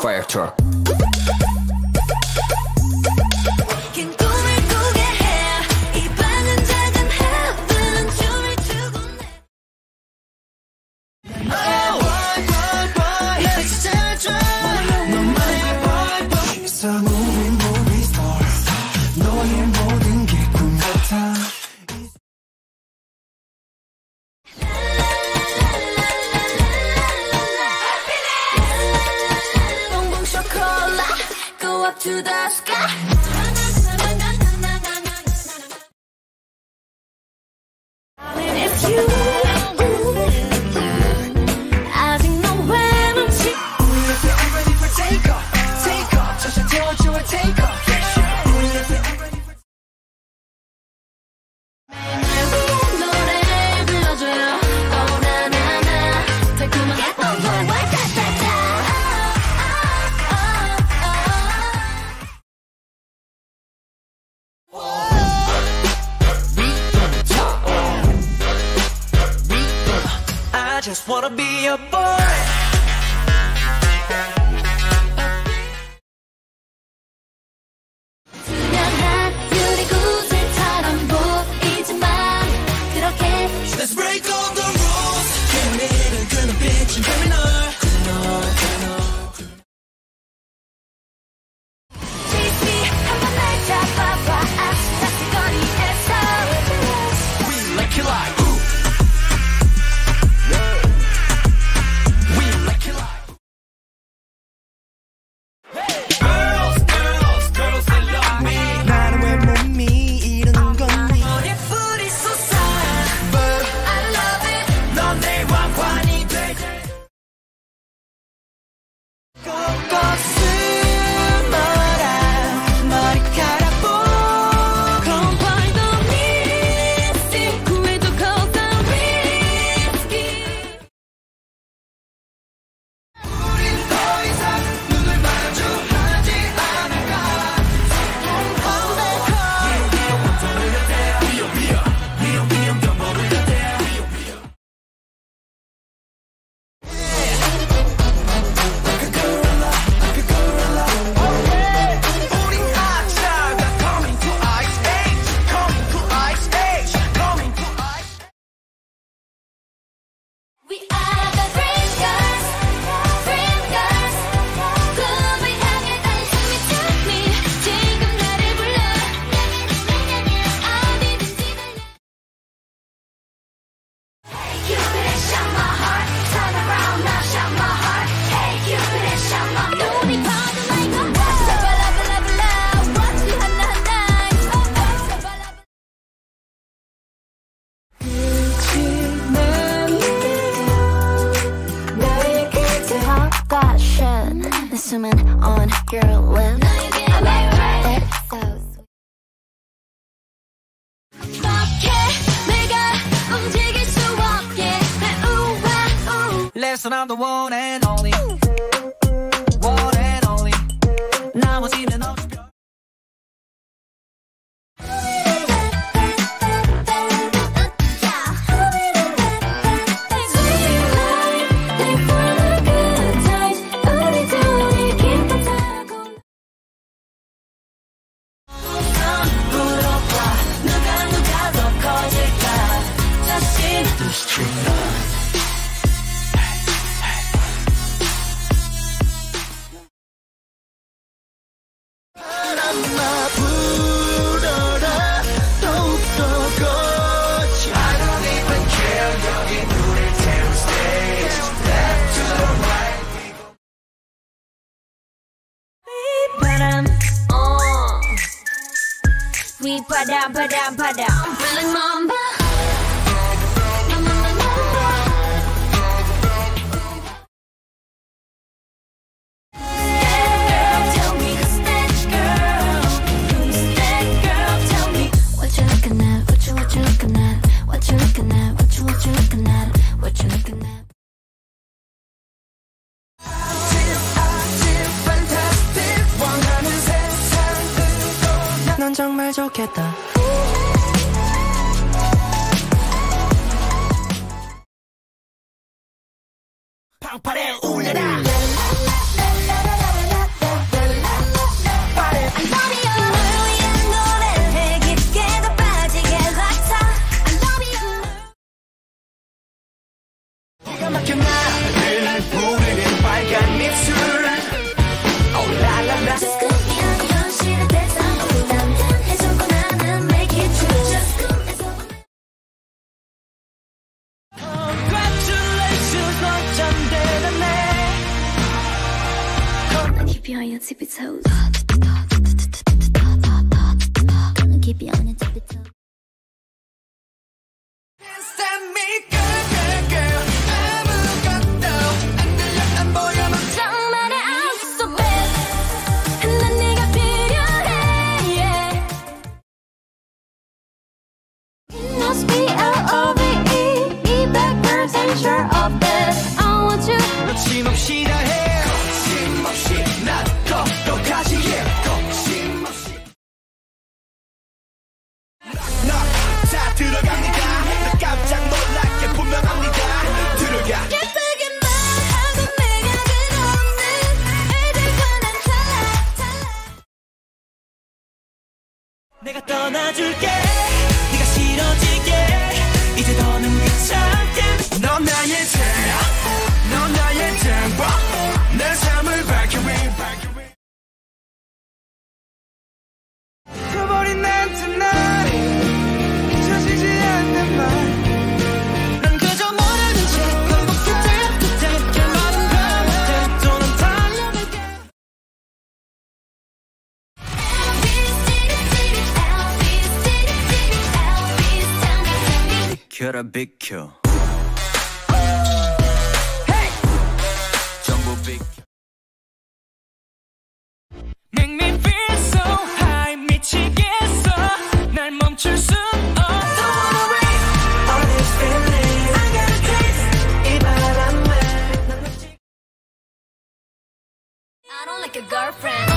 fire truck. 긴 꿈을 꾸게 해. 이 방은 작은 heaven 춤을 추고 너의 boy 나를 찾아줘 너만의 boy She's a movie star 너의 모든 게 꿈 같아 봉봉 초콜릿 go up to the sky It's you 아직 너왜 멈지 I'm ready for take off 저샷 태워줘 take off 노래 불러줘요 Oh na na na 달콤한 I just wanna be a boy 투명한 유리구슬처럼 보이지만 그렇게 Let's break all the rules 깨어내는 그 눈빛은 criminal Chase me 한번 날 잡아봐 아스타스 거리에서 We like it like We like it like Girls they love me 나는 왜 몸이 이러는 거니 머리에 불이 솟아 But I love it 넌 내 왕관이 돼 꽃꽃은 뭐라 머리카락보 Come by the misty 구해도 cause I'm risky 우린 더 이상 눈을 마주하지 않을까 우린 아차가 coming to ice age coming to ice age coming to ice We are the dream girls 꿈을 향해 달린 숨이 차 me 지금 나를 불러 어디든지 달려 Hey Cupid and shut my heart Turn around now shut my heart Hey Cupid and shut my heart 눈이 파도 like a 발라발라발라 What you 하나하나 너의 곁에 헛가신 내 숨은 on your lips It's so sweet 어떻게 내가 움직일 수 없게 우와 Listen, I'm the one and only One and only 나머지는 없어 누가 더 커질까 자신 바람아 불어라 더욱더 거치 I don't even care 여기 불을 태운 stage Left to the right 바람 윗바람 바람 바람 I'm feeling mamba Tell me who's that girl Who's that girl Tell me What you looking at What you looking at What you looking at What you looking at What you looking at Fantastic 원하는 세상으로 넌 정말 좋겠다 팡파레 울려라 keep you on your tippy toes. Gonna keep you on your tippy toes. Stand me, girl, girl, girl. 아무것도 안 들려 안 보여 넌 정말에 I'm so bad. 난 네가 필요해. Yeah. It must be L-O-V-E. E backwards and sure of that. I want you. 거침없이 다 해. 거침없이 난 똑똑하지. 거침없이. 다 들어갑니다. 깜짝 놀랄게 분명합니다. 들어가. 예쁘게 말하고 내가 들어오는 애들과 난 달라. 내가 떠나줄게. 네가 싫어지게. 이제 더는 귀찮게. 넌 나의 태양. 넌 나의 tempo. 내 삶을 Valkyrie. 잊어버린 난 tonight. 잊혀지지 않는 말. 난 그저 모르는 채 결국 그때 결말은 그때 또 넌 달려갈게. 비켜라 비켜. 전부 비켜. Make me feel so high. 미치겠어. 날 멈출 수 없어. Don't wanna wait all this feeling. I got a taste. 이 바람에 난 놓치. I don't like a girlfriend.